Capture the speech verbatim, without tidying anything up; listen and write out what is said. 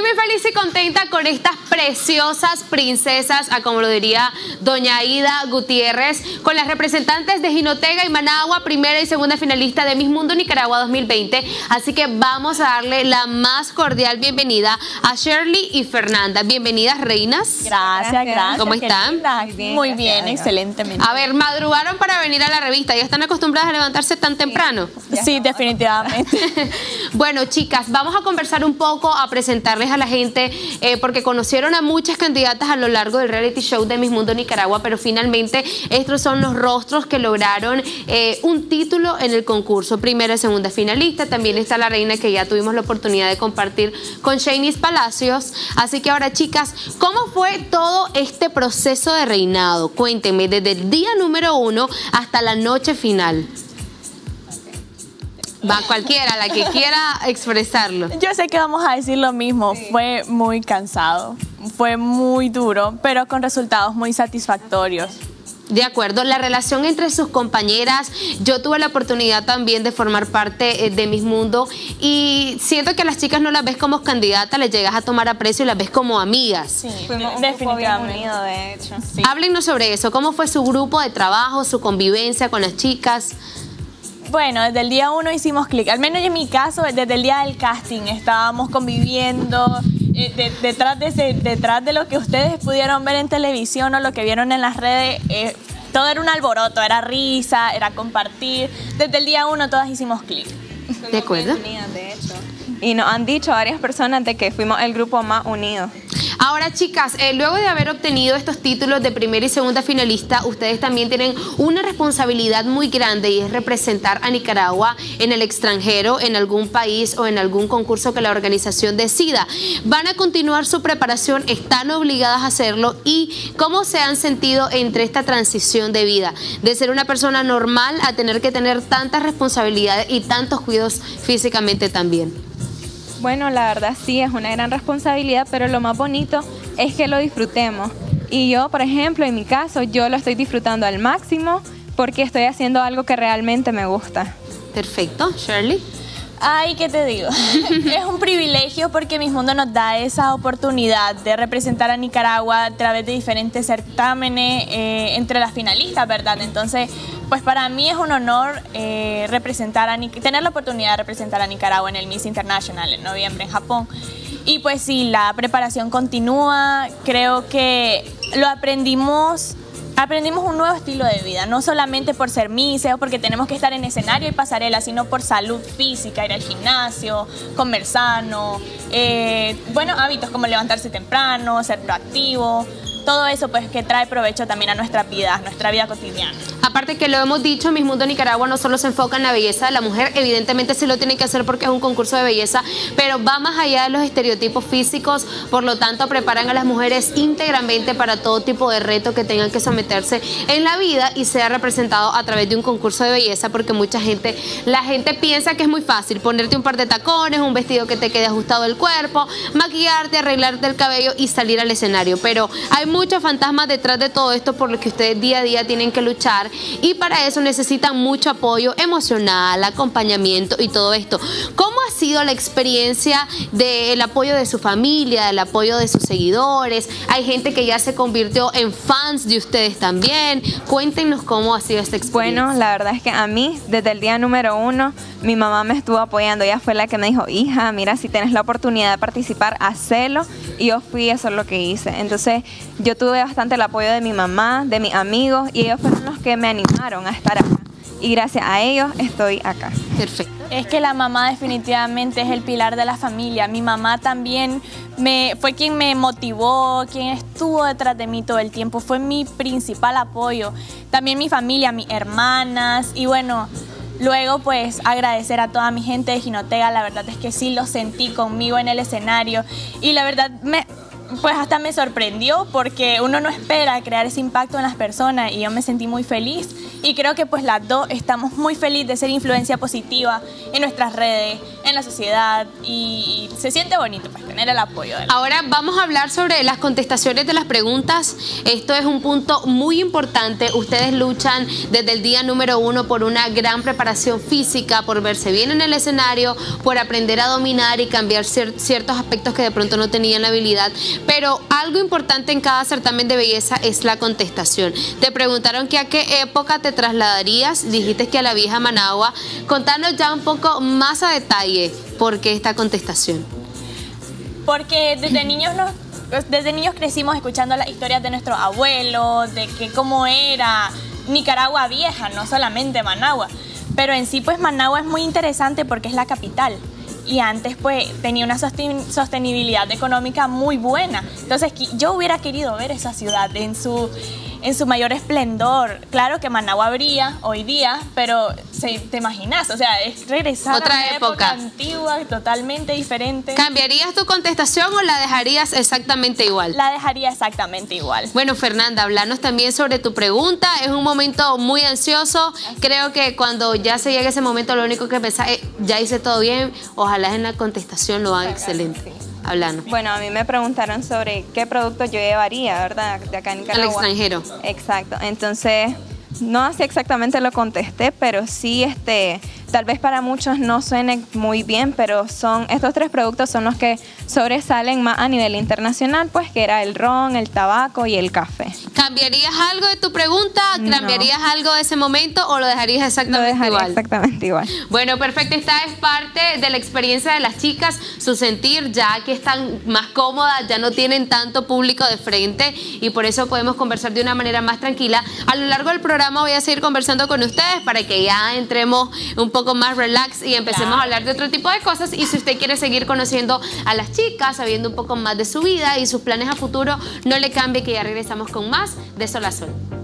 muy feliz y contenta con estas preciosas princesas, a como lo diría doña Aida Gutiérrez, con las representantes de Jinotega y Managua, primera y segunda finalista de Miss Mundo Nicaragua dos mil veinte. Así que vamos a darle la más cordial bienvenida a Shirley y Fernanda. Bienvenidas, reinas. Gracias, gracias. ¿Cómo están? Bien, muy bien, excelentemente. A ver, madrugaron para venir a la revista. ¿Ya están acostumbradas a levantarse tan temprano? Sí, definitivamente. Bueno, chicas, vamos a conversar un poco, a presentarles a la gente, eh, porque conocieron a muchas candidatas a lo largo del reality show de Miss Mundo Nicaragua, pero finalmente estos son los rostros que lograron eh, un título en el concurso, primera y segunda finalista. También está la reina que ya tuvimos la oportunidad de compartir con Shanice Palacios. Así que ahora, chicas, ¿cómo fue todo este proceso de reinado? Cuéntenme, desde el día número uno hasta la noche final. Va cualquiera, la que quiera expresarlo. Yo sé que vamos a decir lo mismo, sí. Fue muy cansado, fue muy duro, pero con resultados muy satisfactorios. De acuerdo, la relación entre sus compañeras, yo tuve la oportunidad también de formar parte de Miss Mundo y siento que a las chicas no las ves como candidatas, les llegas a tomar aprecio y las ves como amigas. Sí, fuimos un definitivamente. Unido, de hecho. Sí. Háblenos sobre eso, ¿cómo fue su grupo de trabajo, su convivencia con las chicas? Bueno, desde el día uno hicimos clic, al menos en mi caso, desde el día del casting estábamos conviviendo, eh, de, detrás, de ese, detrás de lo que ustedes pudieron ver en televisión o lo que vieron en las redes, eh, todo era un alboroto, era risa, era compartir, desde el día uno todas hicimos clic. ¿De acuerdo? De hecho. Y nos han dicho varias personas de que fuimos el grupo más unido. Ahora, chicas, eh, luego de haber obtenido estos títulos de primera y segunda finalista, ustedes también tienen una responsabilidad muy grande y es representar a Nicaragua en el extranjero, en algún país o en algún concurso que la organización decida. ¿Van a continuar su preparación? ¿Están obligadas a hacerlo? ¿Y cómo se han sentido entre esta transición de vida? De ser una persona normal a tener que tener tantas responsabilidades y tantos cuidados físicamente también. Bueno, la verdad sí, es una gran responsabilidad, pero lo más bonito es que lo disfrutemos. Y yo, por ejemplo, en mi caso, yo lo estoy disfrutando al máximo porque estoy haciendo algo que realmente me gusta. Perfecto. Shirley. Ay, ¿qué te digo? Es un privilegio porque Miss Mundo nos da esa oportunidad de representar a Nicaragua a través de diferentes certámenes eh, entre las finalistas, ¿verdad? Entonces, pues para mí es un honor eh, representar a tener la oportunidad de representar a Nicaragua en el Miss International en noviembre en Japón. Y pues sí, la preparación continúa, creo que lo aprendimos... Aprendimos un nuevo estilo de vida, no solamente por ser Miss o porque tenemos que estar en escenario y pasarela, sino por salud física, ir al gimnasio, comer sano, eh, buenos hábitos como levantarse temprano, ser proactivo, todo eso pues que trae provecho también a nuestra vida, a nuestra vida cotidiana. Aparte que lo hemos dicho, Miss Mundo Nicaragua no solo se enfoca en la belleza de la mujer, evidentemente sí lo tiene que hacer porque es un concurso de belleza, pero va más allá de los estereotipos físicos, por lo tanto preparan a las mujeres íntegramente para todo tipo de reto que tengan que someterse en la vida y sea representado a través de un concurso de belleza, porque mucha gente, la gente piensa que es muy fácil ponerte un par de tacones, un vestido que te quede ajustado el cuerpo, maquillarte, arreglarte el cabello y salir al escenario, pero hay muchos fantasmas detrás de todo esto por lo que ustedes día a día tienen que luchar y para eso necesitan mucho apoyo emocional, acompañamiento y todo esto. ¿Cómo ha sido la experiencia del apoyo de su familia, del apoyo de sus seguidores? Hay gente que ya se convirtió en fans de ustedes también. Cuéntenos cómo ha sido esta experiencia. Bueno, la verdad es que a mí, desde el día número uno, mi mamá me estuvo apoyando. Ella fue la que me dijo, hija, mira, si tienes la oportunidad de participar, hacelo. Y yo fui, eso es lo que hice. Entonces, yo tuve bastante el apoyo de mi mamá, de mis amigos, y ellos fueron los que me animaron a estar acá. Y gracias a ellos estoy acá. Perfecto. Es que la mamá definitivamente es el pilar de la familia. Mi mamá también me, fue quien me motivó, quien estuvo detrás de mí todo el tiempo. Fue mi principal apoyo. También mi familia, mis hermanas. Y bueno, luego pues agradecer a toda mi gente de Jinotega. La verdad es que sí lo sentí conmigo en el escenario. Y la verdad me... pues hasta me sorprendió porque uno no espera crear ese impacto en las personas y yo me sentí muy feliz y creo que pues las dos estamos muy felices de ser influencia positiva en nuestras redes, en en la sociedad y, y se siente bonito pues tener el apoyo de la... Ahora vamos a hablar sobre las contestaciones de las preguntas. Esto es un punto muy importante. Ustedes luchan desde el día número uno por una gran preparación física, por verse bien en el escenario, por aprender a dominar y cambiar cier ciertos aspectos que de pronto no tenían la habilidad. Pero algo importante en cada certamen de belleza es la contestación. Te preguntaron que a qué época te trasladarías, dijiste que a la vieja Managua. Contanos ya un poco más a detalle por qué esta contestación. Porque desde niños nos, desde niños crecimos escuchando las historias de nuestros abuelos, de que cómo era Nicaragua vieja, no solamente Managua. Pero en sí pues Managua es muy interesante porque es la capital. Y antes pues tenía una sostenibilidad económica muy buena. Entonces yo hubiera querido ver esa ciudad en su, en su mayor esplendor. Claro que Managua habría hoy día, pero se, te imaginas, o sea, es regresar otra a una época. época antigua, totalmente diferente. ¿Cambiarías tu contestación o la dejarías exactamente igual? La dejaría exactamente igual. Bueno, Fernanda, hablanos también sobre tu pregunta. Es un momento muy ansioso. Creo que cuando ya se llegue ese momento, lo único que pensás es, ya hice todo bien, ojalá en la contestación lo haga excelente. Hablando. Bueno, a mí me preguntaron sobre qué producto yo llevaría, ¿verdad? De acá en Nicaragua. Al extranjero. Exacto. Entonces, no así exactamente lo contesté, pero sí, este, tal vez para muchos no suene muy bien, pero son estos tres productos son los que sobresalen más a nivel internacional, pues que era el ron, el tabaco y el café. ¿Cambiarías algo de tu pregunta? ¿Cambiarías no. algo de ese momento o lo dejarías exactamente lo dejaría igual? exactamente igual. Bueno, perfecto. Esta es parte de la experiencia de las chicas, su sentir, ya que están más cómodas, ya no tienen tanto público de frente y por eso podemos conversar de una manera más tranquila. A lo largo del programa voy a seguir conversando con ustedes para que ya entremos un poco más relax y empecemos claro. a hablar de otro tipo de cosas. Y si usted quiere seguir conociendo a las chicas, sabiendo un poco más de su vida y sus planes a futuro, no le cambie, que ya regresamos con más de Sol a Sol.